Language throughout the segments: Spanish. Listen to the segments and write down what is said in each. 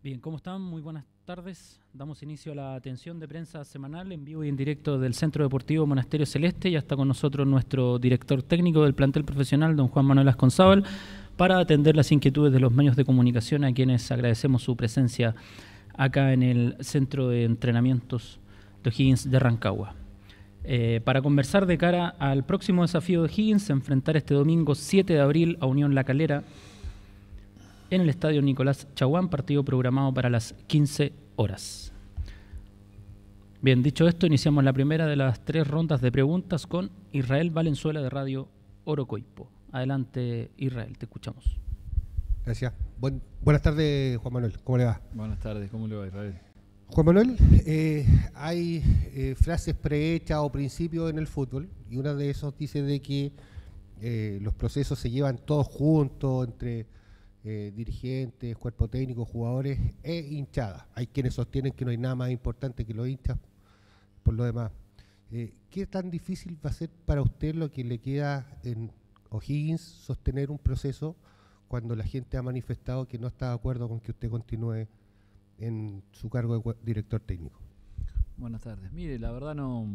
Bien, ¿cómo están? Muy buenas tardes. Damos inicio a la atención de prensa semanal en vivo y en directo del Centro Deportivo Monasterio Celeste. Ya está con nosotros nuestro director técnico del plantel profesional, don Juan Manuel Asconzábal, para atender las inquietudes de los medios de comunicación, a quienes agradecemos su presencia acá en el Centro de Entrenamientos de O'Higgins de Rancagua. Para conversar de cara al próximo desafío de O'Higgins, enfrentar este domingo 7 de abril a Unión La Calera en el estadio Nicolás Chaguán, partido programado para las 15 horas. Bien, dicho esto, iniciamos la primera de las 3 rondas de preguntas con Israel Valenzuela de Radio Orocoipo. Adelante, Israel, te escuchamos. Gracias. Buenas tardes, Juan Manuel. ¿Cómo le va? Buenas tardes, ¿cómo le va, Israel? Juan Manuel, hay frases prehechas o principios en el fútbol, y una de esos dice de que los procesos se llevan todos juntos entre dirigentes, cuerpo técnico, jugadores e hinchadas. Hay quienes sostienen que no hay nada más importante que los hinchas por lo demás. ¿Qué tan difícil va a ser para usted lo que le queda en O'Higgins sostener un proceso cuando la gente ha manifestado que no está de acuerdo con que usted continúe en su cargo de director técnico? Buenas tardes. Mire, la verdad no...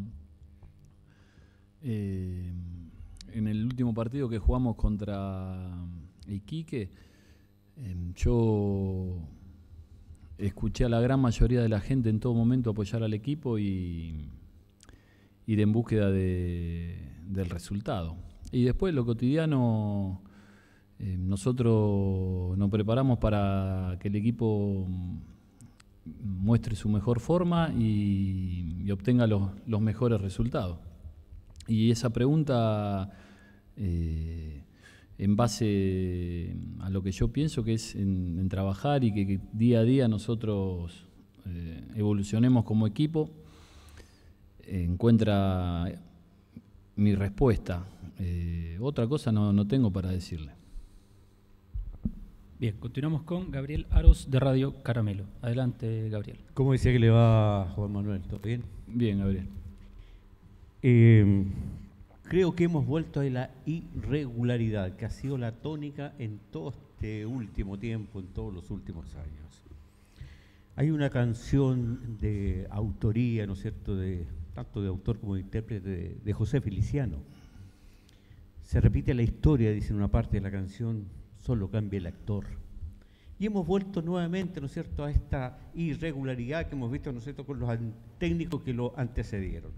en el último partido que jugamos contra Iquique, yo escuché a la gran mayoría de la gente en todo momento apoyar al equipo y ir en búsqueda del resultado. Y después, lo cotidiano, nosotros nos preparamos para que el equipo muestre su mejor forma y obtenga los mejores resultados. Y esa pregunta, en base a lo que yo pienso que es en trabajar y que día a día nosotros evolucionemos como equipo, encuentra mi respuesta. Otra cosa no tengo para decirle. Bien, continuamos con Gabriel Aros de Radio Caramelo. Adelante, Gabriel. ¿Cómo decía que le va, Juan Manuel? ¿Todo bien? Bien, Gabriel. Creo que hemos vuelto a la irregularidad, que ha sido la tónica en todo este último tiempo, en todos los últimos años. Hay una canción de autoría, ¿no es cierto?, tanto de autor como de intérprete, de José Feliciano. Se repite la historia, dice en una parte de la canción, solo cambia el actor. Y hemos vuelto nuevamente, ¿no es cierto?, a esta irregularidad que hemos visto, ¿no es cierto?, con los técnicos que lo antecedieron.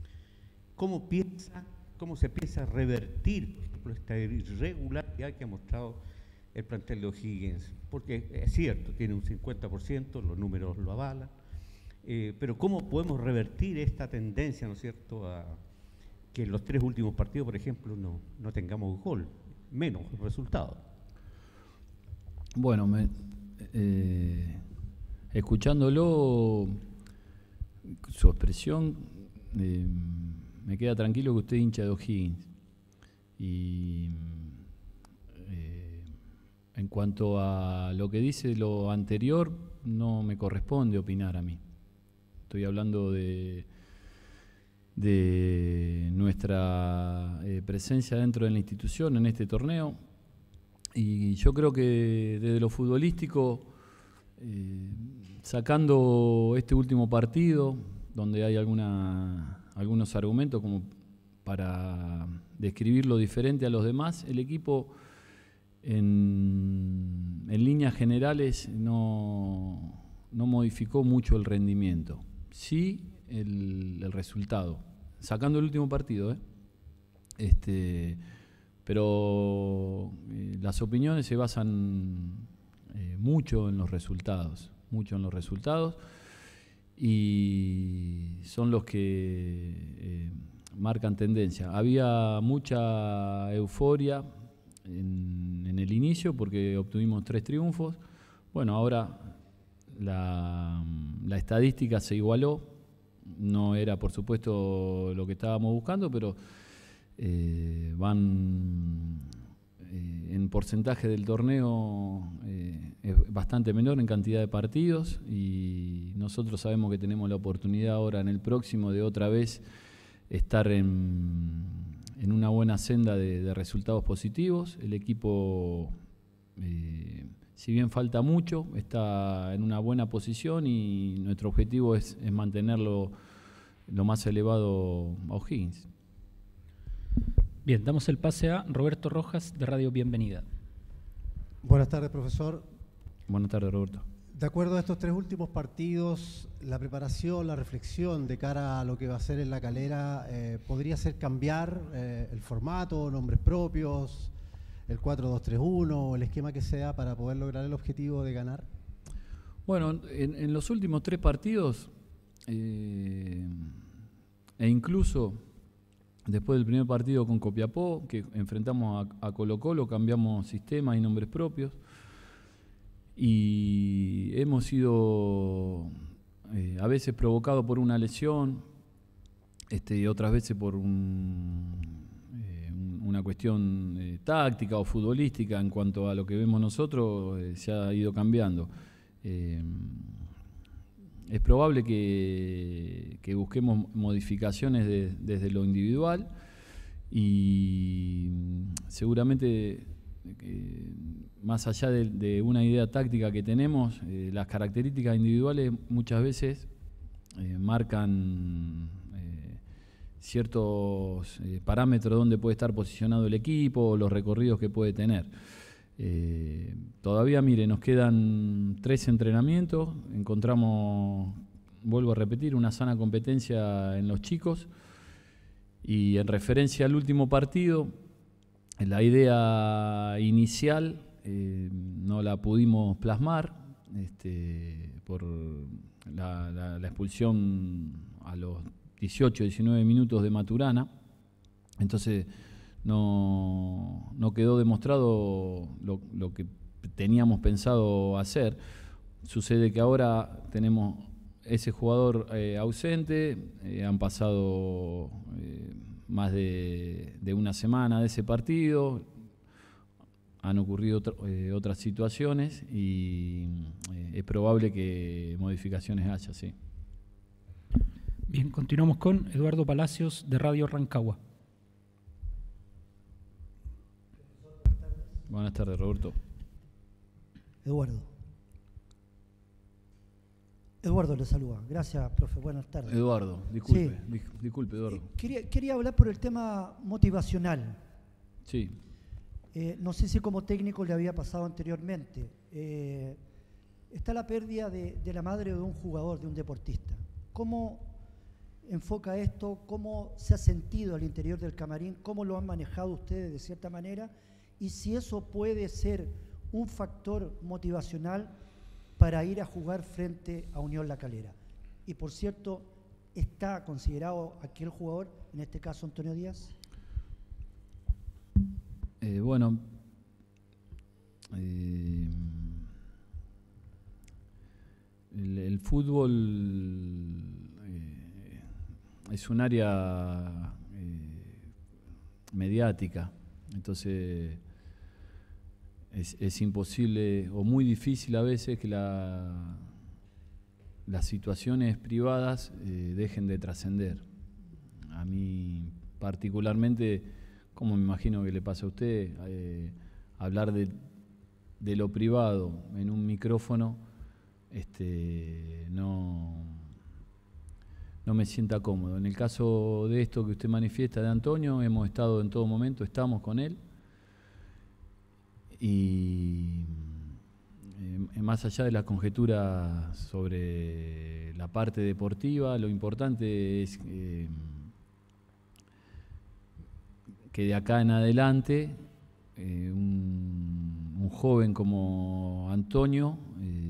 ¿Cómo se piensa revertir, por ejemplo, esta irregularidad que ha mostrado el plantel de O'Higgins? Porque es cierto, tiene un 50%, los números lo avalan, pero ¿cómo podemos revertir esta tendencia, ¿no es cierto?, a que en los 3 últimos partidos, por ejemplo, no tengamos gol, menos resultado? Bueno, escuchándolo, su expresión, me queda tranquilo que usted es hincha de O'Higgins. Y en cuanto a lo que dice lo anterior, no me corresponde opinar a mí. Estoy hablando de nuestra presencia dentro de la institución en este torneo. Y yo creo que desde lo futbolístico, sacando este último partido, donde hay algunos argumentos como para describirlo diferente a los demás, el equipo en líneas generales no modificó mucho el rendimiento, sí el resultado, sacando el último partido, pero las opiniones se basan mucho en los resultados, y son los que marcan tendencia. Había mucha euforia en el inicio porque obtuvimos 3 triunfos. Bueno, ahora la estadística se igualó. No era, por supuesto, lo que estábamos buscando, pero van en porcentaje del torneo es bastante menor en cantidad de partidos, y nosotros sabemos que tenemos la oportunidad ahora en el próximo de otra vez estar en una buena senda de resultados positivos. El equipo si bien falta mucho, está en una buena posición y nuestro objetivo es mantenerlo lo más elevado a O'Higgins. Bien, damos el pase a Roberto Rojas de Radio Bienvenida. Buenas tardes, profesor. Buenas tardes, Roberto. De acuerdo a estos 3 últimos partidos, la preparación, la reflexión de cara a lo que va a ser en La Calera, ¿podría ser cambiar el formato, nombres propios, el 4-2-3-1, el esquema que sea para poder lograr el objetivo de ganar? Bueno, en los últimos 3 partidos, e incluso después del primer partido con Copiapó, que enfrentamos a Colo-Colo, cambiamos sistemas y nombres propios. Y hemos sido a veces provocados por una lesión, y otras veces por una cuestión táctica o futbolística. En cuanto a lo que vemos nosotros, se ha ido cambiando. Es probable que busquemos modificaciones desde lo individual y seguramente más allá de una idea táctica que tenemos, las características individuales muchas veces marcan ciertos parámetros donde puede estar posicionado el equipo, los recorridos que puede tener. Todavía, mire, nos quedan 3 entrenamientos, encontramos, vuelvo a repetir, una sana competencia en los chicos, y en referencia al último partido, la idea inicial no la pudimos plasmar por la expulsión a los 18, 19 minutos de Maturana. Entonces no quedó demostrado lo que teníamos pensado hacer. Sucede que ahora tenemos ese jugador ausente, han pasado más de una semana de ese partido, han ocurrido otras situaciones y es probable que modificaciones haya, sí. Bien, continuamos con Eduardo Palacios de Radio Rancagua. Buenas tardes, Roberto. Eduardo le saluda. Gracias, profe. Buenas tardes. Eduardo, disculpe, Sí. disculpe, Eduardo. Quería hablar por el tema motivacional. Sí. No sé si como técnico le había pasado anteriormente. Está la pérdida de la madre de un jugador, de un deportista. ¿Cómo enfoca esto? ¿Cómo se ha sentido al interior del camarín? ¿Cómo lo han manejado ustedes de cierta manera? Y si eso puede ser un factor motivacional para ir a jugar frente a Unión La Calera. Y por cierto, ¿está considerado aquel jugador, en este caso Antonio Díaz? Bueno, el fútbol es un área mediática, entonces es imposible o muy difícil a veces que las situaciones privadas dejen de trascender. A mí particularmente, como me imagino que le pasa a usted, hablar de lo privado en un micrófono no me sienta cómodo. En el caso de esto que usted manifiesta de Antonio, hemos estado en todo momento, estamos con él, y más allá de las conjeturas sobre la parte deportiva, lo importante es que de acá en adelante un joven como Antonio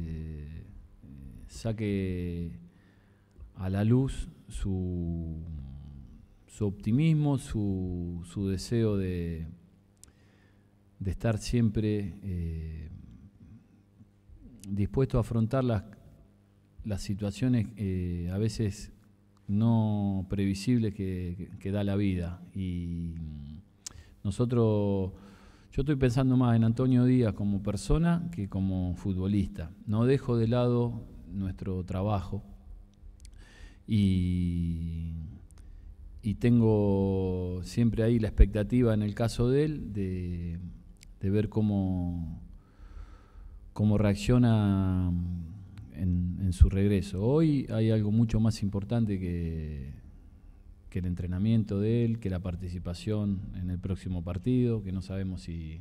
saque a la luz su optimismo, su deseo de estar siempre dispuesto a afrontar las situaciones a veces no previsibles que da la vida. Y yo estoy pensando más en Antonio Díaz como persona que como futbolista. No dejo de lado nuestro trabajo y tengo siempre ahí la expectativa, en el caso de él, de ver cómo cómo reacciona en su regreso. Hoy hay algo mucho más importante que el entrenamiento de él, que la participación en el próximo partido, que no sabemos si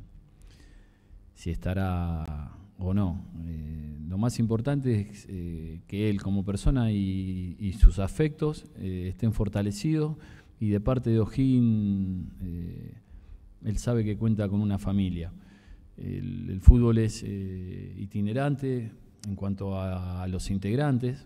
estará o no. Lo más importante es que él como persona y sus afectos estén fortalecidos, y de parte de O'Higgins él sabe que cuenta con una familia. El fútbol es itinerante en cuanto a los integrantes.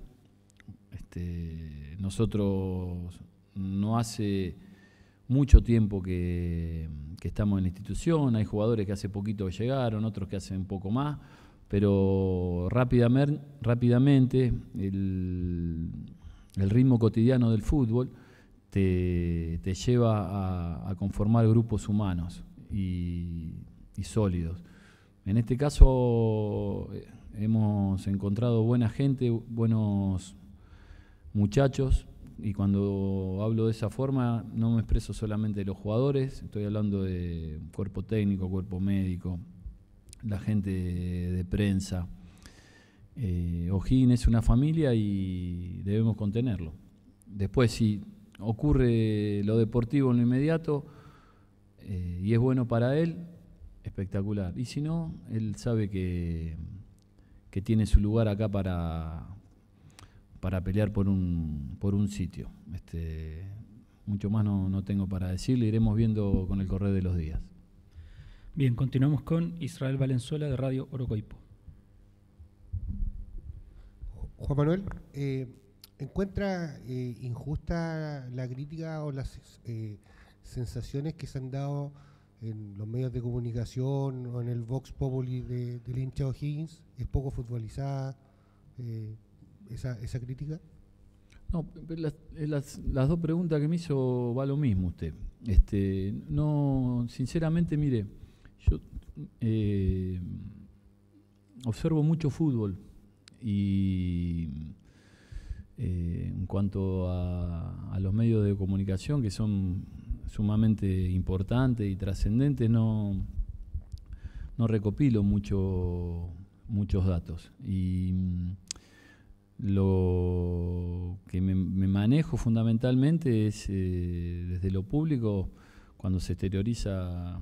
Nosotros no hace mucho tiempo que estamos en la institución, hay jugadores que hace poquito que llegaron, otros que hacen un poco más, pero rápidamente el ritmo cotidiano del fútbol te lleva a conformar grupos humanos y sólidos. En este caso hemos encontrado buena gente, buenos muchachos, y cuando hablo de esa forma no me expreso solamente de los jugadores, estoy hablando de cuerpo técnico, cuerpo médico, la gente de prensa. O'Higgins es una familia y debemos contenerlo. Después, si ocurre lo deportivo en lo inmediato y es bueno para él, espectacular. Y si no, él sabe que tiene su lugar acá para pelear por un sitio. Mucho más no tengo para decirle, iremos viendo con el correr de los días. Bien, continuamos con Israel Valenzuela de Radio Orocoipo. Juan Manuel, ¿encuentra injusta la crítica o las sensaciones que se han dado en los medios de comunicación o en el Vox Populi del hincha O'Higgins? ¿Es poco futbolizada esa crítica? No, las dos preguntas que me hizo va lo mismo usted. No, sinceramente, mire, yo observo mucho fútbol y en cuanto a los medios de comunicación, que son sumamente importantes y trascendentes, no recopilo muchos datos. Y lo que me manejo fundamentalmente es desde lo público, cuando se exterioriza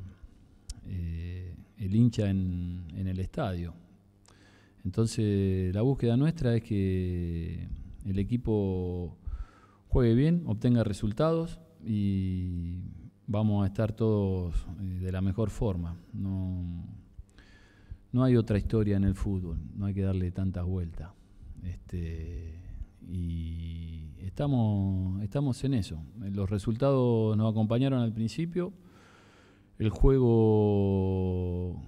el hincha en el estadio. Entonces la búsqueda nuestra es que el equipo juegue bien, obtenga resultados y vamos a estar todos de la mejor forma. No hay otra historia en el fútbol, no hay que darle tantas vueltas. Y estamos en eso. Los resultados nos acompañaron al principio. El juego,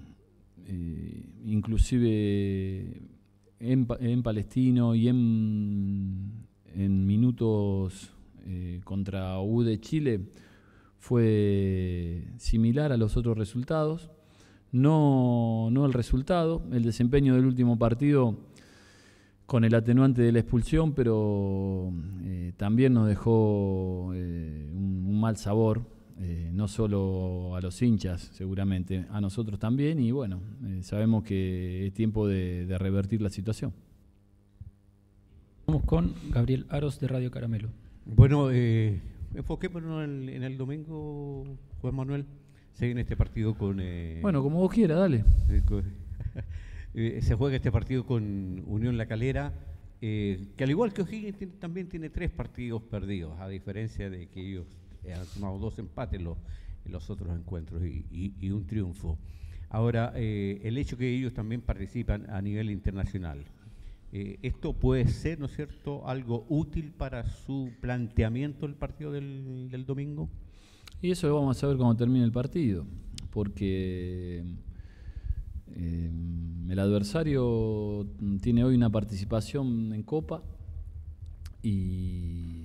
inclusive en Palestino y en minutos contra U de Chile, fue similar a los otros resultados. No el resultado, el desempeño del último partido, con el atenuante de la expulsión, pero también nos dejó un mal sabor, no solo a los hinchas seguramente, a nosotros también, y bueno, sabemos que es tiempo de revertir la situación. Vamos con Gabriel Aros de Radio Caramelo. Bueno, enfoquémonos en el domingo, Juan Manuel. Se viene este partido con... bueno, como vos quieras, dale. Se juega este partido con Unión La Calera, que al igual que O'Higgins también tiene 3 partidos perdidos, a diferencia de que ellos han sumado 2 empates en los otros encuentros y un triunfo. Ahora, el hecho que ellos también participan a nivel internacional, esto puede ser, ¿no es cierto?, algo útil para su planteamiento del partido del domingo. Y eso lo vamos a saber cuando termine el partido, porque el adversario tiene hoy una participación en Copa y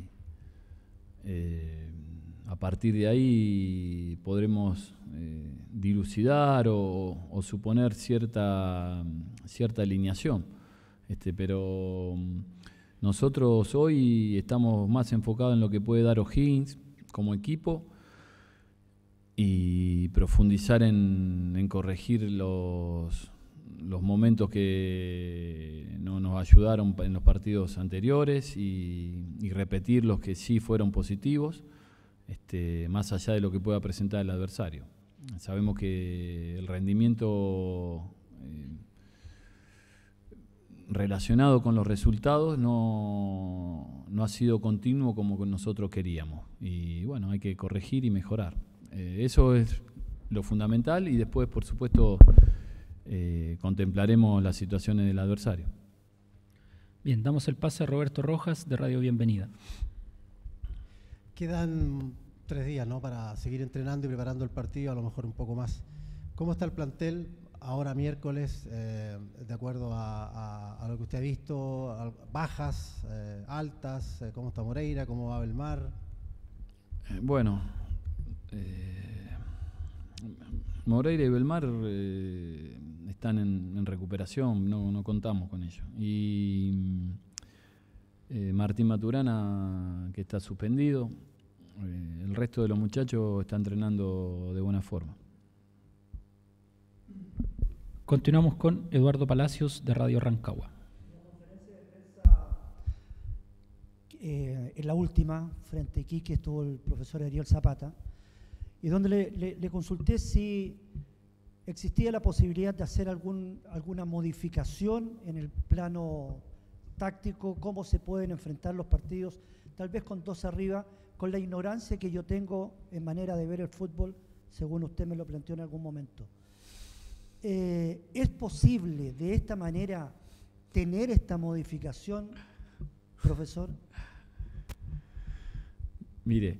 a partir de ahí podremos dilucidar o suponer cierta alineación. Pero nosotros hoy estamos más enfocados en lo que puede dar O'Higgins como equipo y profundizar en corregir los momentos que no nos ayudaron en los partidos anteriores y repetir los que sí fueron positivos, más allá de lo que pueda presentar el adversario. Sabemos que el rendimiento relacionado con los resultados no ha sido continuo como nosotros queríamos. Y bueno, hay que corregir y mejorar. Eso es lo fundamental y después, por supuesto, contemplaremos las situaciones del adversario. Bien, damos el pase a Roberto Rojas de Radio Bienvenida. Quedan 3 días, ¿no?, para seguir entrenando y preparando el partido, a lo mejor un poco más. ¿Cómo está el plantel ahora miércoles, de acuerdo a lo que usted ha visto? Bajas, altas, ¿cómo está Moreira? ¿Cómo va Belmar? Bueno, Moreira y Belmar están en recuperación, no contamos con ellos. Y Martín Maturana, que está suspendido. El resto de los muchachos está entrenando de buena forma. Continuamos con Eduardo Palacios de Radio Rancagua. En la última, frente a Iquique, estuvo el profesor Ariel Zapata, y donde le consulté si existía la posibilidad de hacer alguna modificación en el plano táctico, cómo se pueden enfrentar los partidos, tal vez con 2 arriba, con la ignorancia que yo tengo en manera de ver el fútbol, según usted me lo planteó en algún momento. ¿Es posible de esta manera tener esta modificación, profesor? Mire,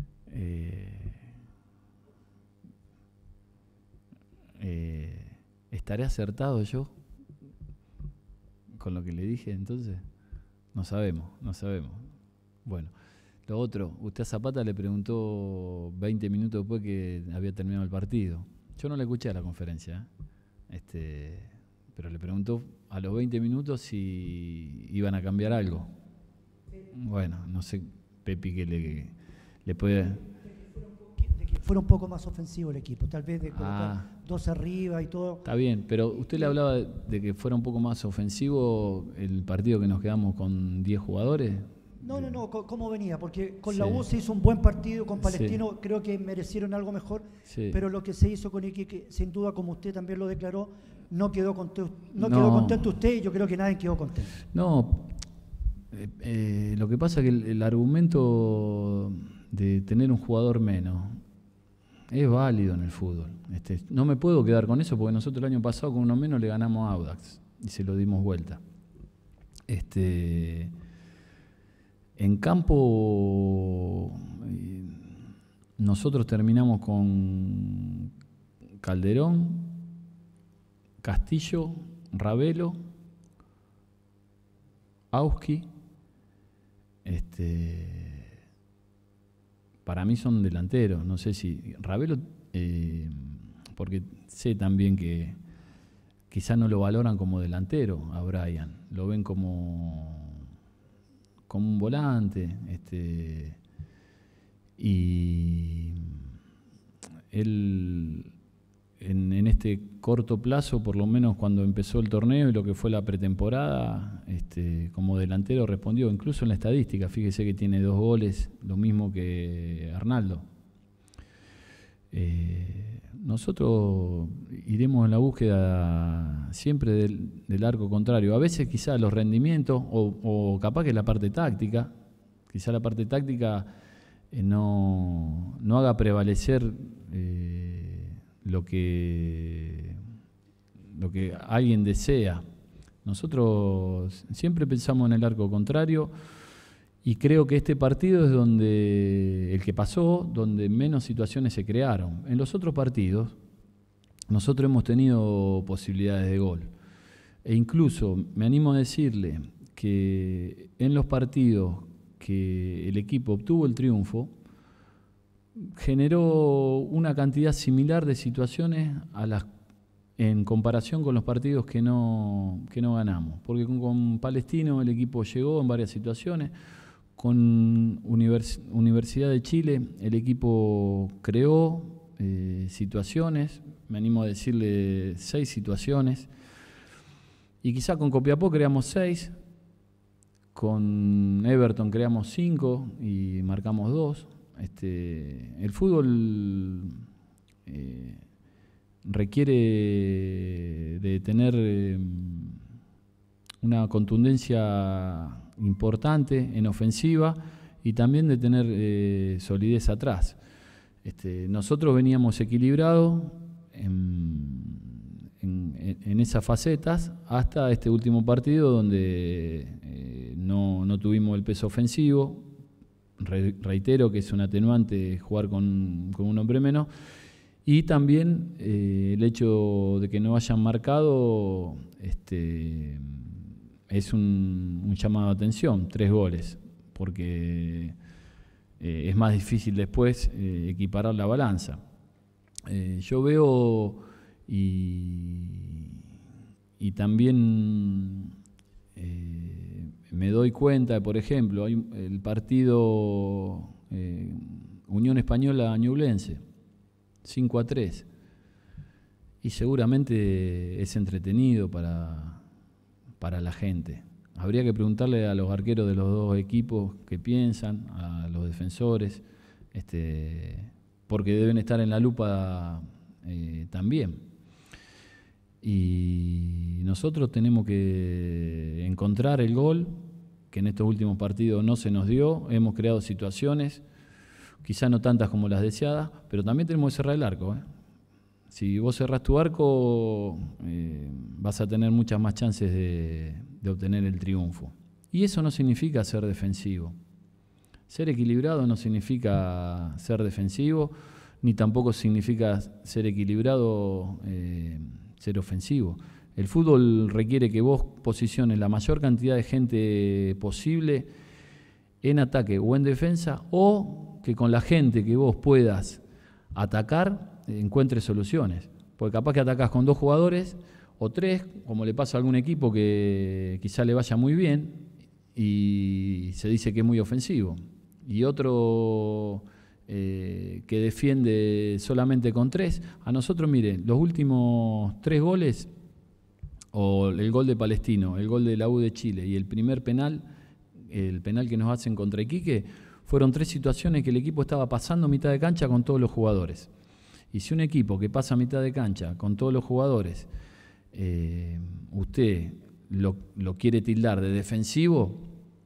¿estaré acertado yo con lo que le dije entonces? No sabemos. Bueno, lo otro, usted a Zapata le preguntó 20 minutos después que había terminado el partido. Yo no le escuché a la conferencia, pero le preguntó a los 20 minutos si iban a cambiar algo. Bueno, no sé, Pepi, que le puede... De que fuera un poco más ofensivo el equipo, tal vez de colocar 2 arriba y todo. Está bien, pero usted le hablaba de que fuera un poco más ofensivo el partido que nos quedamos con 10 jugadores. No, ¿cómo venía? Porque con Sí. la U se hizo un buen partido, con Palestino Sí. creo que merecieron algo mejor, Sí. pero lo que se hizo con Iquique, sin duda, como usted también lo declaró, no quedó contento usted, y yo creo que nadie quedó contento. No, lo que pasa es que el argumento de tener un jugador menos es válido en el fútbol. No me puedo quedar con eso porque nosotros el año pasado con uno menos le ganamos a Audax y se lo dimos vuelta. En campo nosotros terminamos con Calderón, Castillo, Ravelo, Auski. Para mí son delanteros, no sé si Ravelo, porque sé también que quizás no lo valoran como delantero a Brian, lo ven como un volante, y él en este corto plazo, por lo menos cuando empezó el torneo y lo que fue la pretemporada, como delantero respondió, incluso en la estadística, fíjese que tiene 2 goles, lo mismo que Arnaldo. Nosotros iremos en la búsqueda siempre del arco contrario. A veces quizás los rendimientos o capaz que la parte táctica, quizás la parte táctica no haga prevalecer lo que alguien desea. Nosotros siempre pensamos en el arco contrario y creo que este partido es el que pasó, donde menos situaciones se crearon. En los otros partidos, nosotros hemos tenido posibilidades de gol. E incluso me animo a decirle que en los partidos que el equipo obtuvo el triunfo, generó una cantidad similar de situaciones en comparación con los partidos que no ganamos. Porque con Palestino el equipo llegó en varias situaciones. Con Universidad de Chile el equipo creó situaciones, me animo a decirle 6 situaciones. Y quizá con Copiapó creamos 6, con Everton creamos 5 y marcamos 2. El fútbol requiere de tener una contundencia importante en ofensiva y también de tener solidez atrás. Nosotros veníamos equilibrados en esas facetas hasta este último partido donde no tuvimos el peso ofensivo. Reitero que es un atenuante jugar con un hombre menos, y también el hecho de que no hayan marcado es un llamado de atención, 3 goles, porque es más difícil después equiparar la balanza. Yo veo y también me doy cuenta, por ejemplo, hay el partido Unión Española-Ñublense, 5-3, y seguramente es entretenido para la gente. Habría que preguntarle a los arqueros de los dos equipos qué piensan, a los defensores, porque deben estar en la lupa también. Y nosotros tenemos que encontrar el gol, que en estos últimos partidos no se nos dio. Hemos creado situaciones, quizá no tantas como las deseadas, pero también tenemos que cerrar el arco. Si vos cerrás tu arco, vas a tener muchas más chances de obtener el triunfo. Y eso no significa ser defensivo. Ser equilibrado no significa ser defensivo, ni tampoco significa ser equilibrado ser ofensivo. El fútbol requiere que vos posiciones la mayor cantidad de gente posible en ataque o en defensa, o que con la gente que vos puedas atacar encuentres soluciones. Porque capaz que atacás con 2 jugadores o 3, como le pasa a algún equipo que quizá le vaya muy bien y se dice que es muy ofensivo. Y otro que defiende solamente con 3. A nosotros, miren, los últimos 3 goles, o el gol de Palestino, el gol de la U de Chile y el primer penal, el penal que nos hacen contra Iquique, fueron 3 situaciones que el equipo estaba pasando mitad de cancha con todos los jugadores. Y si un equipo que pasa mitad de cancha con todos los jugadores, usted lo quiere tildar de defensivo,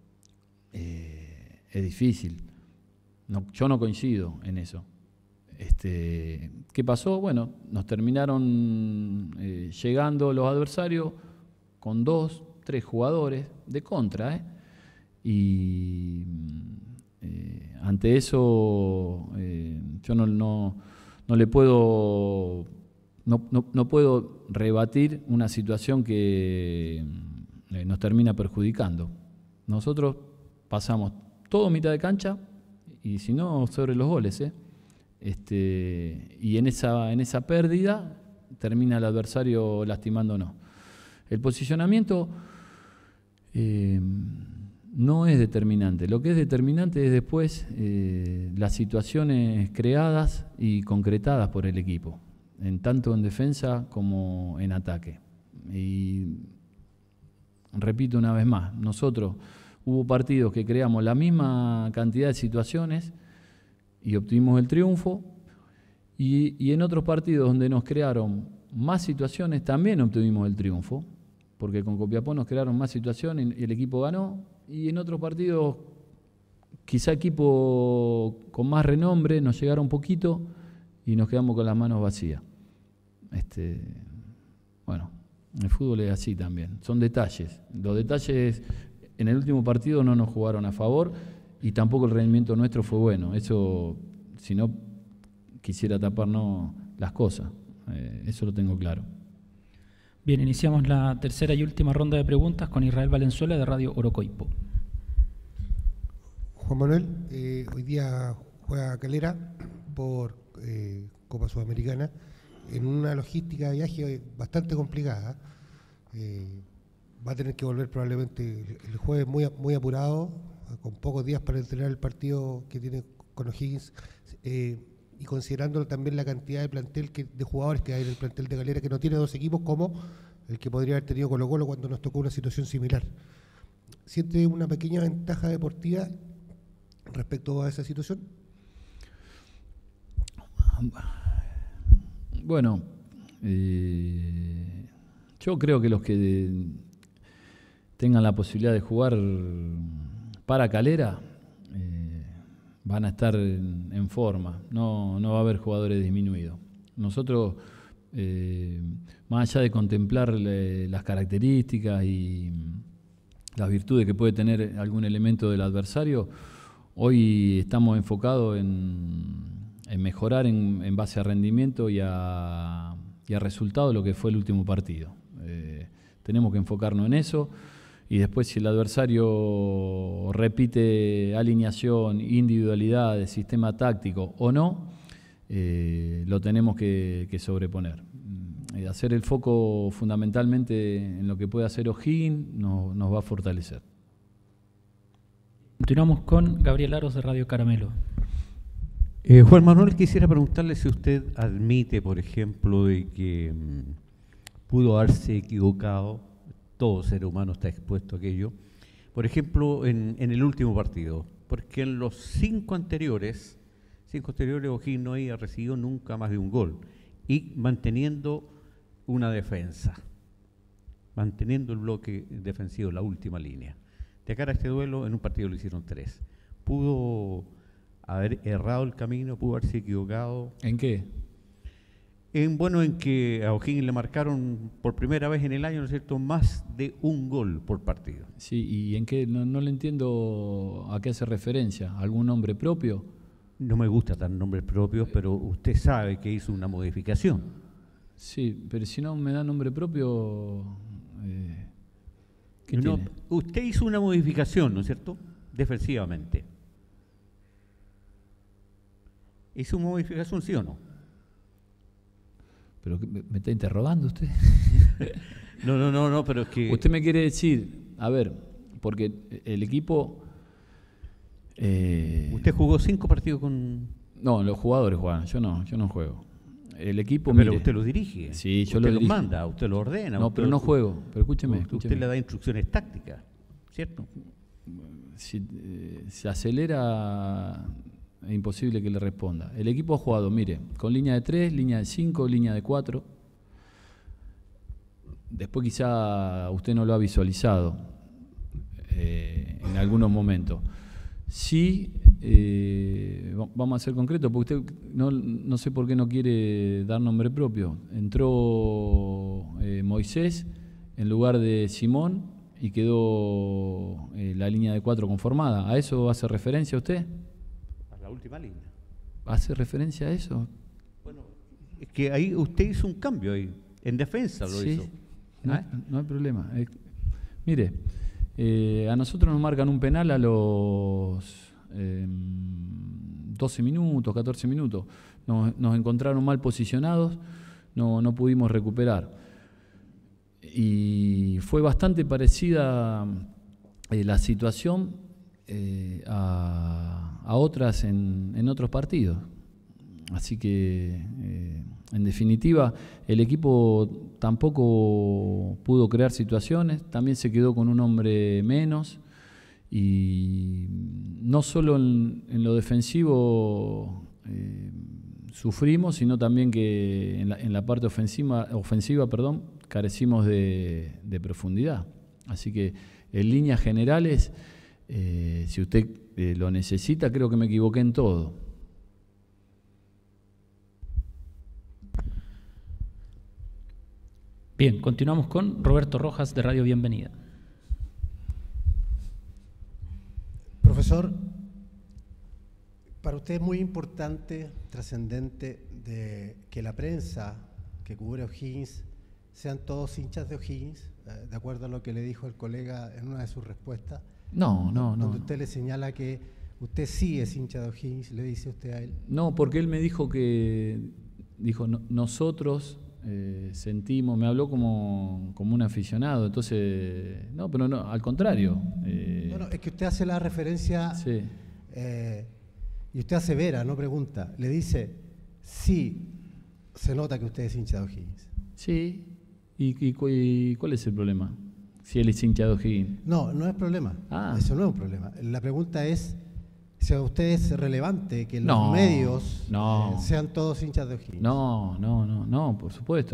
es difícil. No, yo no coincido en eso. ¿Qué pasó? Bueno, nos terminaron llegando los adversarios con 2, 3 jugadores de contra, y ante eso yo no le puedo no puedo rebatir una situación que nos termina perjudicando. Nosotros pasamos todo mitad de cancha y si no sobre los goles, y en esa pérdida termina el adversario lastimándonos. El posicionamiento no es determinante. Lo que es determinante es después las situaciones creadas y concretadas por el equipo, tanto en defensa como en ataque. Y repito una vez más, nosotros hubo partidos que creamos la misma cantidad de situaciones y obtuvimos el triunfo, y en otros partidos donde nos crearon más situaciones también obtuvimos el triunfo, porque con Copiapó nos crearon más situaciones y el equipo ganó, y en otros partidos quizá equipo con más renombre nos llegaron un poquito y nos quedamos con las manos vacías. Bueno, el fútbol es así también, son detalles. Los detalles en el último partido no nos jugaron a favor y tampoco el rendimiento nuestro fue bueno. Eso, si no quisiera taparnos las cosas, eso lo tengo claro. Bien, iniciamos la tercera y última ronda de preguntas con Israel Valenzuela de Radio Orocoipo. Juan Manuel, hoy día juega Calera por Copa Sudamericana en una logística de viaje bastante complicada. Va a tener que volver probablemente el jueves muy apurado, con pocos días para entrenar el partido que tiene con O'Higgins, y considerando también la cantidad de plantel de jugadores que hay en el plantel de Calera, que no tiene 2 equipos como el que podría haber tenido Colo-Colo cuando nos tocó una situación similar. ¿Siente una pequeña ventaja deportiva respecto a esa situación? Bueno, yo creo que los que tengan la posibilidad de jugar para Calera van a estar en forma, no va a haber jugadores disminuidos. Nosotros, más allá de contemplar las características y las virtudes que puede tener algún elemento del adversario, hoy estamos enfocados en mejorar en base a rendimiento y a resultado lo que fue el último partido. Tenemos que enfocarnos en eso y después si el adversario repite alineación, individualidad, sistema táctico o no, lo tenemos que sobreponer. Hacer el foco fundamentalmente en lo que puede hacer O'Higgins nos va a fortalecer. Continuamos con Gabriel Aros de Radio Caramelo. Juan Manuel, quisiera preguntarle si usted admite, por ejemplo, de que pudo haberse equivocado, todo ser humano está expuesto a aquello, por ejemplo, en el último partido, porque en los 5 anteriores O'Higgins no había recibido nunca más de un gol, y manteniendo una defensa, manteniendo el bloque defensivo, la última línea. De cara a este duelo, en un partido lo hicieron 3. ¿Pudo haber errado el camino, pudo haberse equivocado? ¿En qué? En que a O'Higgins le marcaron por primera vez en el año, ¿no es cierto?, más de un gol por partido. Sí, ¿y en qué? No le entiendo a qué hace referencia. ¿Algún nombre propio? No me gusta dar nombres propios, pero usted sabe que hizo una modificación. Sí, pero si no me da nombre propio, ¿qué No, tiene? usted hizo una modificación, ¿no es cierto?, defensivamente. ¿Hizo una modificación, sí o no? ¿Pero me está interrogando usted? No, pero es que... Usted me quiere decir, a ver, porque el equipo... usted jugó 5 partidos con... No, los jugadores juegan, yo no juego. El equipo, pero mire, usted lo dirige. Sí, yo usted lo los dirijo. manda, usted lo ordena. No, usted pero no juego. Pero escúcheme. Usted le da instrucciones tácticas, ¿cierto? Si se acelera, es imposible que le responda. El equipo ha jugado, mire, con línea de 3, línea de 5, línea de 4. Después quizá usted no lo ha visualizado en algunos momentos. Sí, vamos a ser concretos, porque usted no sé por qué no quiere dar nombre propio. Entró Moisés en lugar de Simón y quedó la línea de 4 conformada. ¿A eso hace referencia usted? A la última línea. ¿Hace referencia a eso? Bueno, es que ahí usted hizo un cambio ahí, en defensa lo hizo. No hay problema. Mire, a nosotros nos marcan un penal a los 12 minutos, 14 minutos. Nos encontraron mal posicionados, no pudimos recuperar. Y fue bastante parecida la situación a otras en otros partidos. Así que, en definitiva, el equipo tampoco pudo crear situaciones, también se quedó con un hombre menos y no solo en lo defensivo sufrimos, sino también que en la parte ofensiva, carecimos de profundidad. Así que en líneas generales, si usted lo necesita, creo que me equivoqué en todo. Bien, continuamos con Roberto Rojas de Radio Bienvenida. Profesor, para usted es muy importante, trascendente, de que la prensa que cubre O'Higgins sean todos hinchas de O'Higgins, de acuerdo a lo que le dijo el colega en una de sus respuestas. No. Donde usted le señala que usted sí es hincha de O'Higgins, le dice usted a él. No, porque él me dijo nosotros sentimos, me habló como un aficionado, entonces, pero no, al contrario. No, es que usted hace la referencia, Sí. Y usted asevera, no pregunta, le dice, sí, se nota que usted es hincha de O'Higgins. Sí, ¿Y cuál es el problema? Si él es hincha de O'Higgins. No, no es problema. Eso no es un problema. La pregunta es si a usted es relevante que los medios sean todos hinchas de O'Higgins. No, por supuesto,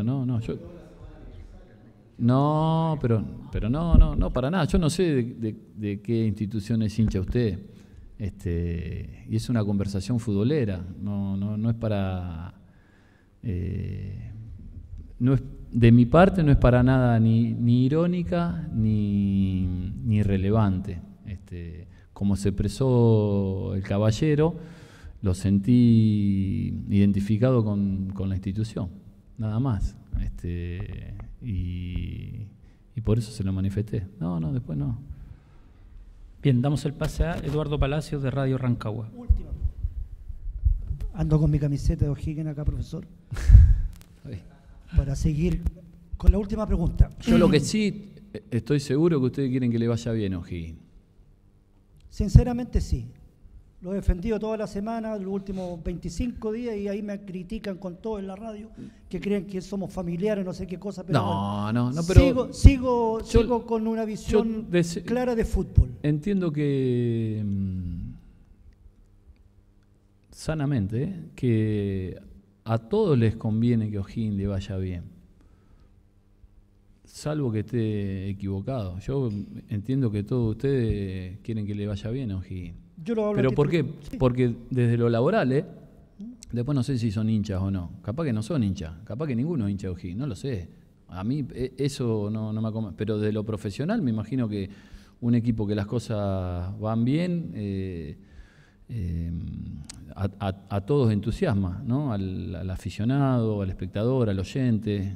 pero no, para nada. Yo no sé de qué institución es hincha usted. Y es una conversación futbolera. No es para... no es, de mi parte no es para nada ni irónica ni relevante. Como se expresó el caballero, lo sentí identificado con la institución, nada más. Y por eso se lo manifesté. Después no. Bien, damos el pase a Eduardo Palacios de Radio Rancagua. Última. Ando con mi camiseta de O'Higgins acá, profesor. Para seguir con la última pregunta. Yo lo que sí estoy seguro que ustedes quieren que le vaya bien a O'Higgins. Sinceramente sí. Lo he defendido toda la semana, los últimos 25 días, y ahí me critican con todo en la radio, que creen que somos familiares, no sé qué cosa. Pero pero sigo con una visión clara de fútbol. Entiendo que sanamente, que a todos les conviene que O'Higgins le vaya bien, salvo que esté equivocado. Yo entiendo que todos ustedes quieren que le vaya bien a O'Higgins. ¿Pero por qué? Sí. Porque desde lo laboral, después no sé si son hinchas o no. Capaz que no son hinchas, capaz que ninguno es hincha de O'Higgins, no lo sé. A mí eso no me acomoda. Pero de lo profesional me imagino que un equipo que las cosas van bien, a todos entusiasma, ¿no? Al aficionado, al espectador, al oyente.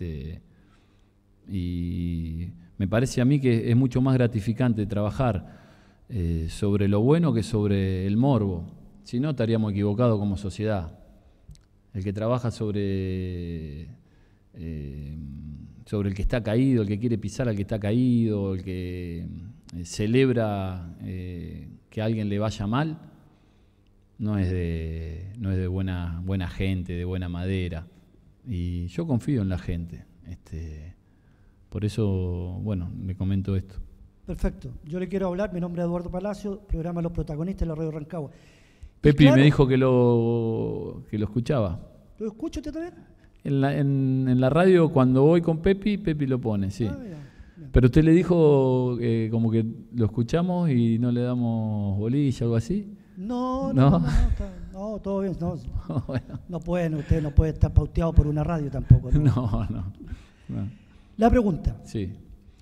Y me parece a mí que es mucho más gratificante trabajar sobre lo bueno que sobre el morbo. Si no, estaríamos equivocados como sociedad. El que trabaja sobre el que está caído, el que quiere pisar al que está caído, el que celebra que a alguien le vaya mal, no es de buena gente, de buena madera. Y yo confío en la gente. Por eso, le comento esto. Perfecto. Yo le quiero hablar, mi nombre es Eduardo Palacio, programa Los Protagonistas de la Radio Rancagua. Pepi me dijo que lo escuchaba. ¿Lo escucha usted también? En la radio, cuando voy con Pepi lo pone, sí. Bien. Pero usted le dijo como que lo escuchamos y no le damos bolilla o algo así. No, todo bien. Bueno. Usted no puede estar pauteado por una radio tampoco. No. La pregunta. Sí.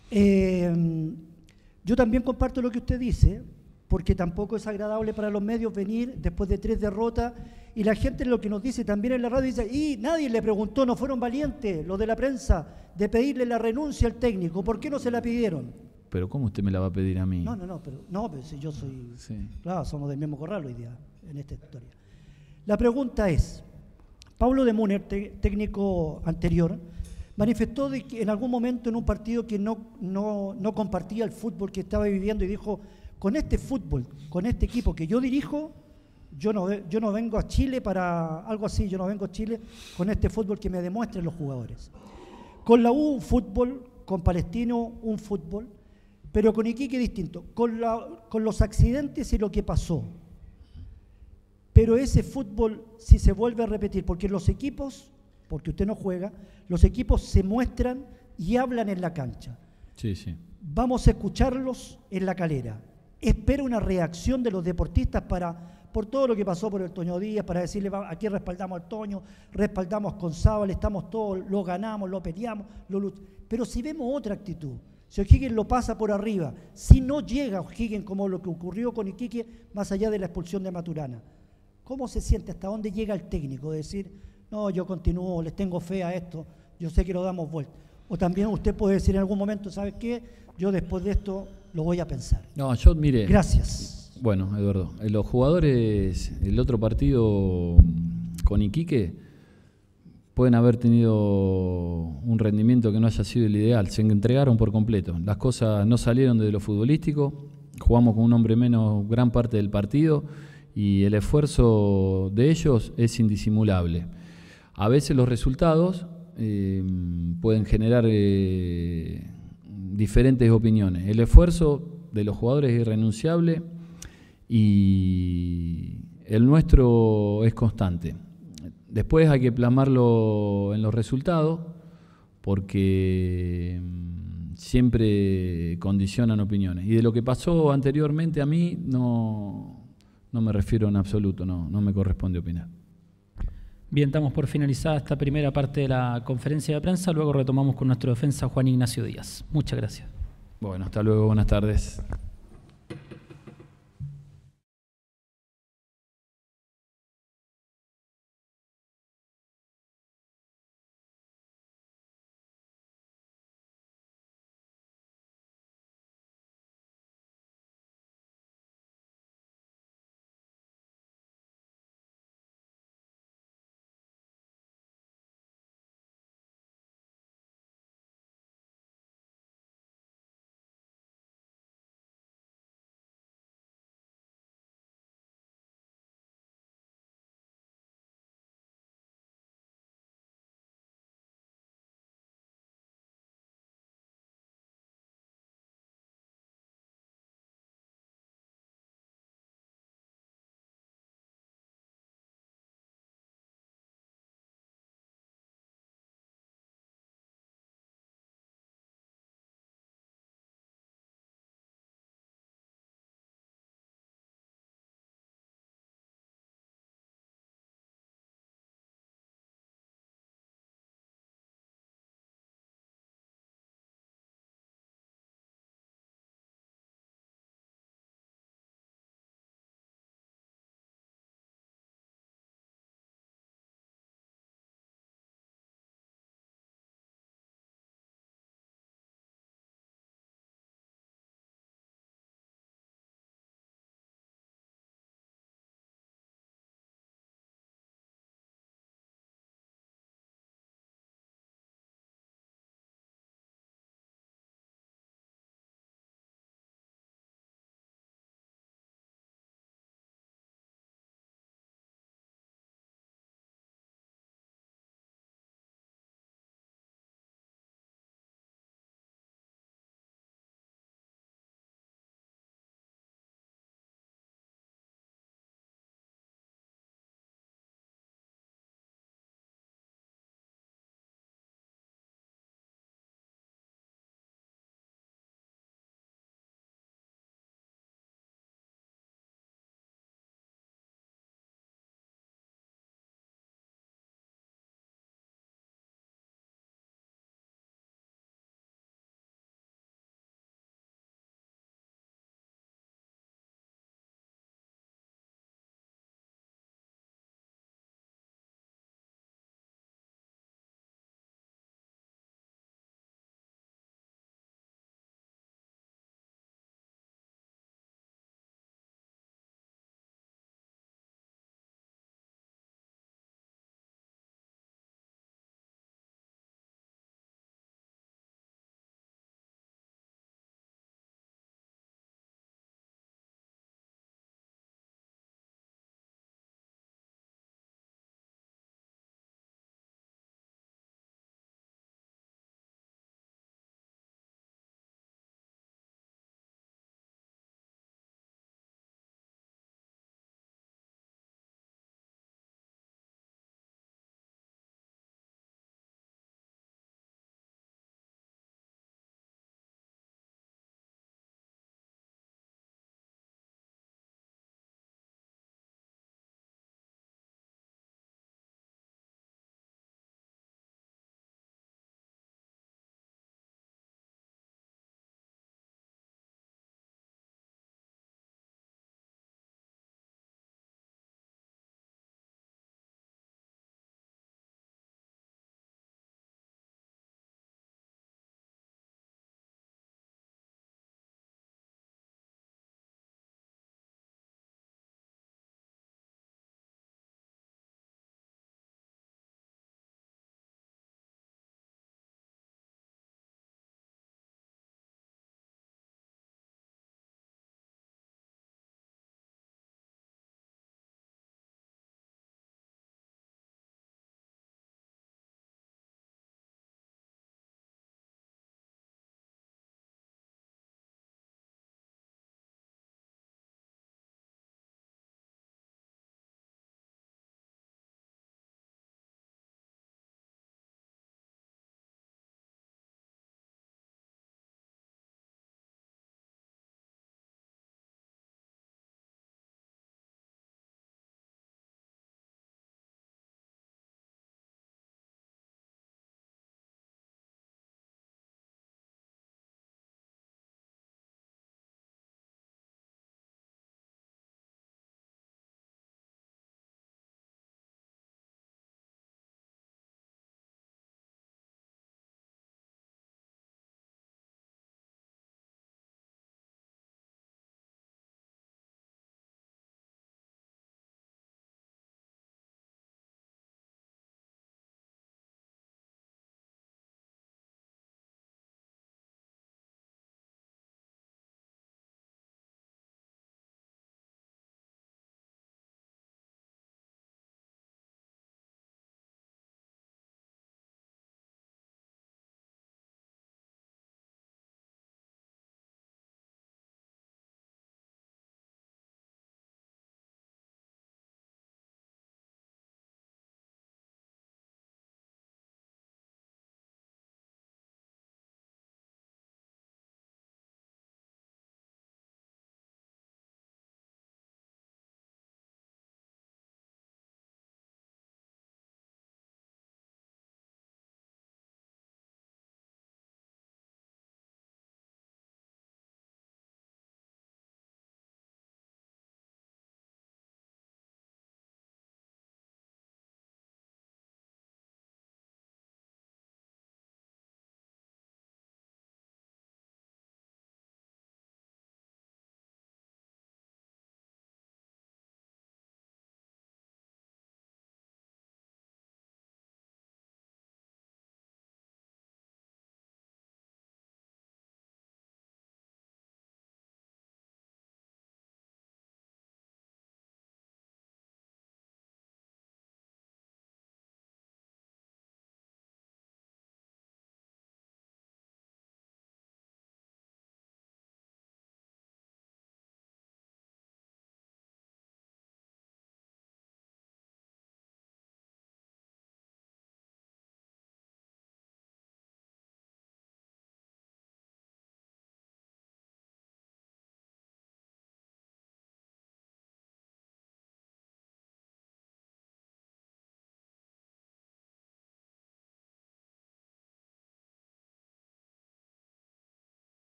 Yo también comparto lo que usted dice, porque tampoco es agradable para los medios venir después de 3 derrotas, y la gente lo que nos dice también en la radio dice, y nadie le preguntó, no fueron valientes los de la prensa de pedirle la renuncia al técnico, ¿por qué no se la pidieron? Pero ¿cómo usted me la va a pedir a mí? Pero si yo soy... Sí. Claro, somos del mismo corral hoy día en esta historia. La pregunta es, Pablo de Munner, técnico anterior, manifestó de que en algún momento en un partido que no compartía el fútbol que estaba viviendo y dijo, con este fútbol, con este equipo que yo dirijo, yo no vengo a Chile para algo así, yo no vengo a Chile con este fútbol que me demuestren los jugadores. Con la U un fútbol, con Palestino un fútbol, pero con Iquique distinto, con los accidentes y lo que pasó. Pero ese fútbol, si se vuelve a repetir, porque los equipos, porque usted no juega, los equipos se muestran y hablan en la cancha. Sí. Vamos a escucharlos en La Calera. Espero una reacción de los deportistas por todo lo que pasó por el Toño Díaz, para decirle, aquí respaldamos al Toño, respaldamos con Sábal, estamos todos, lo ganamos, lo peleamos, lo luchamos. Pero si vemos otra actitud, si O'Higgins lo pasa por arriba, si no llega O'Higgins como lo que ocurrió con Iquique, más allá de la expulsión de Maturana, ¿cómo se siente? ¿Hasta dónde llega el técnico? De decir, no, yo continúo, les tengo fe a esto, yo sé que lo damos vuelta. O también usted puede decir en algún momento, ¿sabe qué? Yo después de esto lo voy a pensar. No, yo, mire... Gracias. Bueno, Eduardo, los jugadores, el otro partido con Iquique, pueden haber tenido un rendimiento que no haya sido el ideal. Se entregaron por completo. Las cosas no salieron de lo futbolístico. Jugamos con un hombre menos gran parte del partido y el esfuerzo de ellos es indisimulable. A veces los resultados pueden generar diferentes opiniones. El esfuerzo de los jugadores es irrenunciable y el nuestro es constante. Después hay que plasmarlo en los resultados porque siempre condicionan opiniones. Y de lo que pasó anteriormente a mí no me refiero en absoluto, no me corresponde opinar. Bien, damos por finalizada esta primera parte de la conferencia de prensa, luego retomamos con nuestro defensa Juan Ignacio Díaz. Muchas gracias. Bueno, hasta luego, buenas tardes.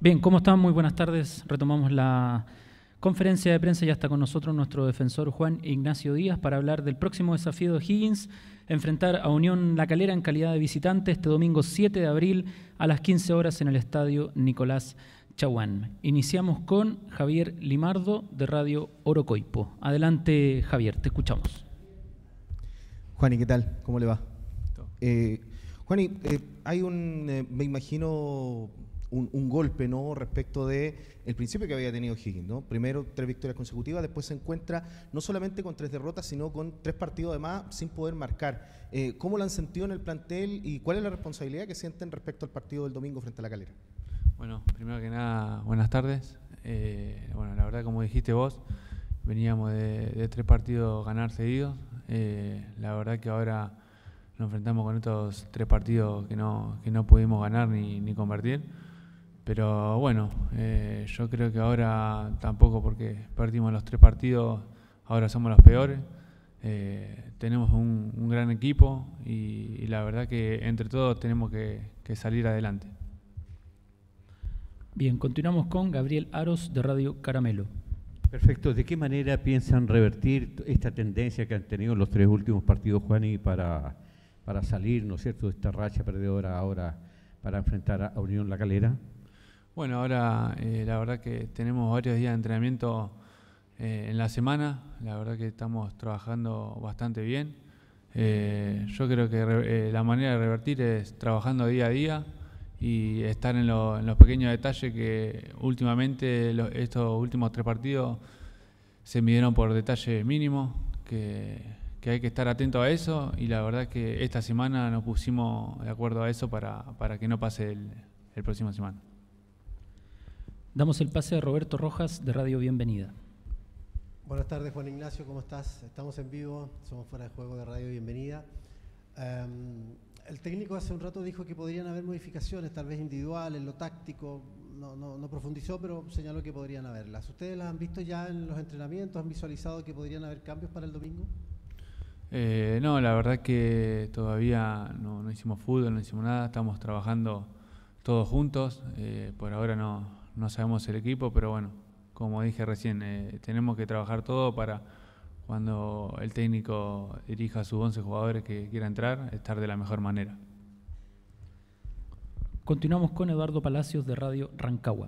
Bien, ¿cómo están? Muy buenas tardes. Retomamos la conferencia de prensa. Ya está con nosotros nuestro defensor Juan Ignacio Díaz para hablar del próximo desafío de O'Higgins, enfrentar a Unión La Calera en calidad de visitante este domingo 7 de abril a las 15 horas en el estadio Nicolás Chaguán. Iniciamos con Javier Limardo de Radio Orocoipo. Adelante, Javier, te escuchamos. Juani, ¿qué tal? ¿Cómo le va? Juani, hay me imagino, un golpe, ¿no?, respecto de el principio que había tenido O'Higgins, ¿no? Primero 3 victorias consecutivas, después se encuentra no solamente con 3 derrotas, sino con 3 partidos además sin poder marcar. ¿Cómo lo han sentido en el plantel y cuál es la responsabilidad que sienten respecto al partido del domingo frente a La Calera? Bueno, primero que nada, buenas tardes. Bueno, la verdad, como dijiste vos, veníamos de 3 partidos ganar seguidos. La verdad que ahora nos enfrentamos con estos 3 partidos que no pudimos ganar ni convertir. Pero bueno, yo creo que ahora tampoco, porque perdimos los 3 partidos, ahora somos los peores. Tenemos un gran equipo y la verdad que entre todos tenemos que salir adelante. Bien, continuamos con Gabriel Aros de Radio Caramelo. Perfecto. ¿De qué manera piensan revertir esta tendencia que han tenido los 3 últimos partidos, Juani, para salir, ¿no es cierto?, de esta racha perdedora ahora para enfrentar a Unión La Calera? Bueno, ahora la verdad que tenemos varios días de entrenamiento en la semana. La verdad que estamos trabajando bastante bien. Yo creo que la manera de revertir es trabajando día a día y estar en los pequeños detalles que últimamente estos últimos 3 partidos se midieron por detalles mínimos, que hay que estar atento a eso, y la verdad que esta semana nos pusimos de acuerdo a eso para que no pase el próximo semana. Damos el pase a Roberto Rojas de Radio Bienvenida. Buenas tardes, Juan Ignacio, ¿cómo estás? Estamos en vivo, somos Fuera de Juego de Radio Bienvenida. El técnico hace un rato dijo que podrían haber modificaciones, tal vez individuales, en lo táctico, no profundizó, pero señaló que podrían haberlas. ¿Ustedes las han visto ya en los entrenamientos? ¿Han visualizado que podrían haber cambios para el domingo? No, la verdad que todavía no hicimos fútbol, no hicimos nada, estamos trabajando todos juntos. Por ahora no sabemos el equipo, pero bueno, como dije recién, tenemos que trabajar todo para cuando el técnico dirija a sus 11 jugadores que quiera entrar, estar de la mejor manera. Continuamos con Eduardo Palacios de Radio Rancagua.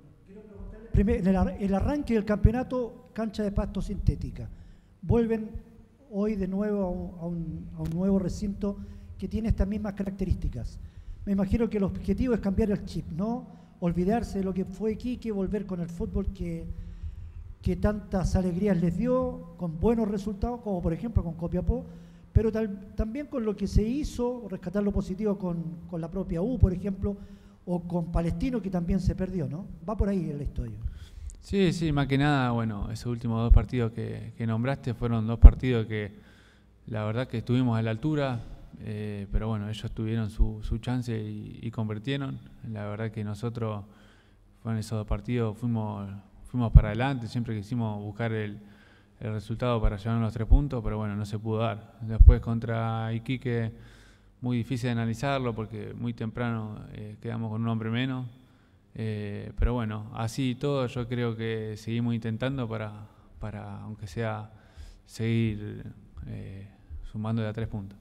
El arranque del campeonato, cancha de pasto sintética. Vuelven hoy de nuevo a un nuevo recinto que tiene estas mismas características. Me imagino que el objetivo es cambiar el chip, ¿no? Olvidarse de lo que fue Iquique, volver con el fútbol que tantas alegrías les dio, con buenos resultados, como por ejemplo con Copiapó, pero también con lo que se hizo, rescatar lo positivo con la propia U, por ejemplo, o con Palestino, que también se perdió, ¿no? Va por ahí la historia. Sí, más que nada, bueno, esos últimos 2 partidos que nombraste fueron 2 partidos que la verdad que estuvimos a la altura, pero bueno, ellos tuvieron su chance y convirtieron. La verdad que nosotros, en esos 2 partidos, fuimos para adelante, siempre quisimos buscar el resultado para llevarnos los 3 puntos, pero bueno, no se pudo dar. Después contra Iquique, muy difícil de analizarlo porque muy temprano quedamos con un hombre menos. Pero bueno, así todo yo creo que seguimos intentando para aunque sea, seguir sumando de a 3 puntos.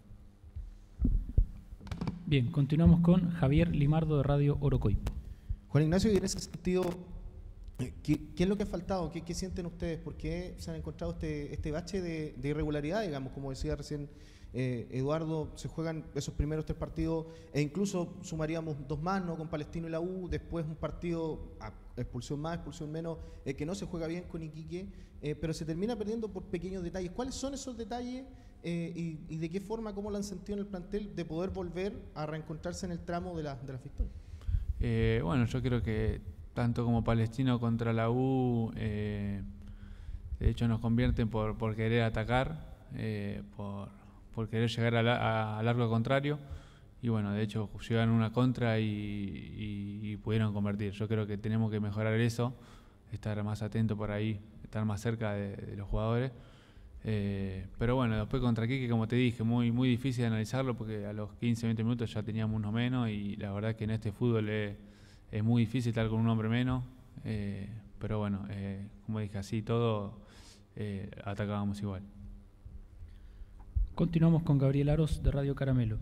Bien, continuamos con Javier Limardo de Radio Orocoipo. Juan Ignacio, y en ese sentido, ¿qué es lo que ha faltado? ¿Qué sienten ustedes? ¿Por qué se han encontrado este bache de irregularidad, digamos? Como decía recién Eduardo, se juegan esos primeros 3 partidos e incluso sumaríamos 2 más, ¿no?, con Palestino y la U, después un partido, expulsión más, expulsión menos, que no se juega bien con Iquique, pero se termina perdiendo por pequeños detalles. ¿Cuáles son esos detalles y de qué forma, cómo lo han sentido en el plantel de poder volver a reencontrarse en el tramo de las victorias? Bueno, yo creo que tanto como Palestino contra la U, de hecho nos convierten por querer atacar, por querer llegar al arco contrario, y bueno, de hecho llegaron una contra y pudieron convertir. Yo creo que tenemos que mejorar eso, estar más atento por ahí, estar más cerca de los jugadores. Pero bueno, después contra Quique, como te dije, muy difícil de analizarlo porque a los 15-20 minutos ya teníamos uno menos, y la verdad que en este fútbol es es muy difícil estar con un hombre menos, pero bueno, como dije, así todo atacábamos igual. Continuamos con Gabriel Aros de Radio Caramelo.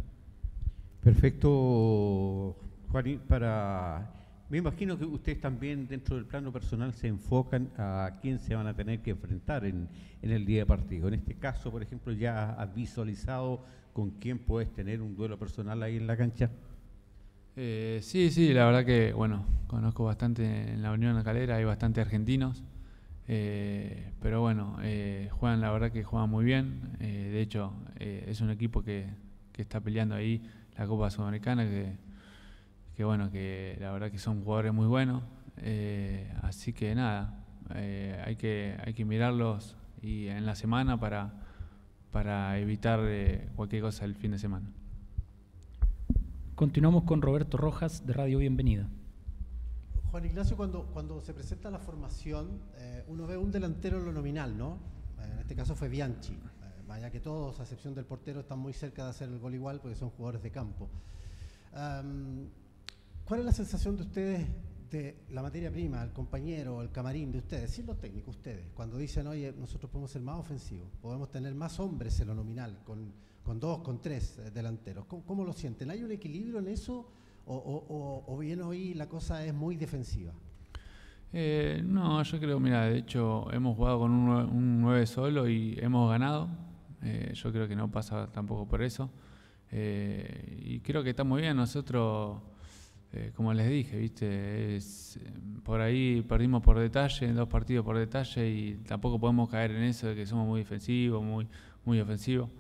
Perfecto, Juan. Me imagino que ustedes también dentro del plano personal se enfocan a quién se van a tener que enfrentar en el día de partido. En este caso, por ejemplo, ¿ya has visualizado con quién puedes tener un duelo personal ahí en la cancha? Sí, la verdad que, bueno, conozco bastante en la Unión La Calera, hay bastantes argentinos, pero bueno, la verdad que juegan muy bien. De hecho, es un equipo que está peleando ahí la Copa Sudamericana, que bueno, que la verdad que son jugadores muy buenos, así que nada, hay que mirarlos y en la semana para evitar cualquier cosa el fin de semana. Continuamos con Roberto Rojas de Radio Bienvenida. Juan Ignacio, cuando se presenta la formación, uno ve un delantero en lo nominal, ¿no? En este caso fue Bianchi. Vaya que todos, a excepción del portero, están muy cerca de hacer el gol igual porque son jugadores de campo. ¿Cuál es la sensación de ustedes de la materia prima, el compañero, el camarín de ustedes, siendo técnicos ustedes, cuando dicen, oye, nosotros podemos ser más ofensivos, podemos tener más hombres en lo nominal, con 2, con 3 delanteros? ¿Cómo lo sienten? ¿Hay un equilibrio en eso o bien hoy la cosa es muy defensiva? No, yo creo, mira, de hecho hemos jugado con un 9 solo y hemos ganado. Yo creo que no pasa tampoco por eso. Y creo que está muy bien. Nosotros, como les dije, ¿viste? Por ahí perdimos por detalle, en 2 partidos por detalle, y tampoco podemos caer en eso de que somos muy defensivos, muy ofensivos.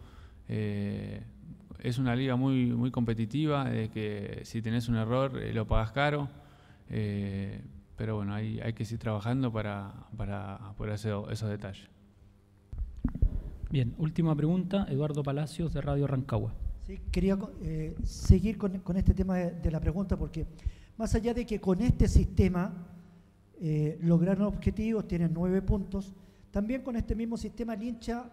Es una liga muy competitiva, de que si tenés un error lo pagás caro, pero bueno, hay que seguir trabajando para poder hacer esos detalles. Bien, última pregunta, Eduardo Palacios de Radio Rancagua. Sí, quería seguir con este tema de la pregunta, porque más allá de que con este sistema lograron objetivos, tienen 9 puntos, también con este mismo sistema el hincha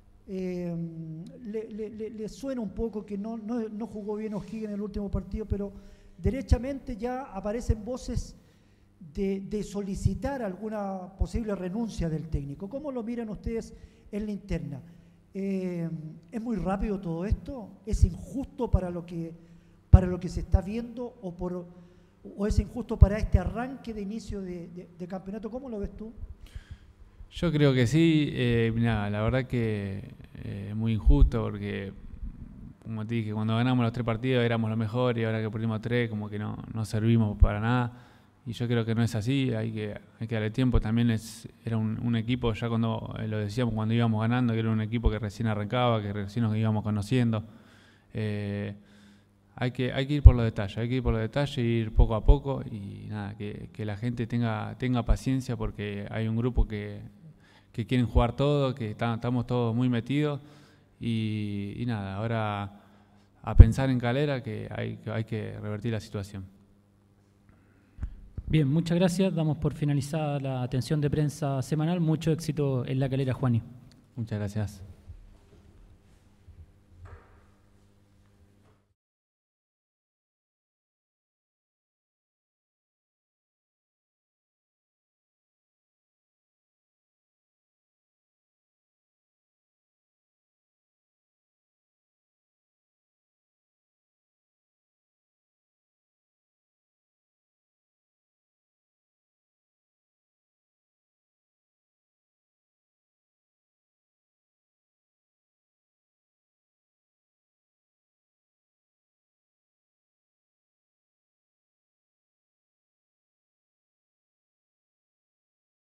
le suena un poco que no jugó bien O'Higgins en el último partido, pero derechamente ya aparecen voces de solicitar alguna posible renuncia del técnico. ¿Cómo lo miran ustedes en la interna? ¿Es muy rápido todo esto? ¿Es injusto para lo que se está viendo o es injusto para este arranque de inicio de campeonato? ¿Cómo lo ves tú? Yo creo que sí. Mirá, la verdad que es muy injusto porque, como te dije, cuando ganamos los 3 partidos éramos lo mejor y ahora que perdimos 3 como que no servimos para nada. Y yo creo que no es así, hay que darle tiempo. También era un equipo, ya cuando lo decíamos cuando íbamos ganando, que era un equipo que recién arrancaba, que recién nos íbamos conociendo. Hay que ir por los detalles, ir poco a poco y nada, que la gente tenga paciencia, porque hay un grupo que quieren jugar todo, que estamos todos muy metidos y nada, ahora a pensar en Calera, que hay que revertir la situación. Bien, muchas gracias. Damos por finalizada la atención de prensa semanal. Mucho éxito en La Calera, Juani. Muchas gracias.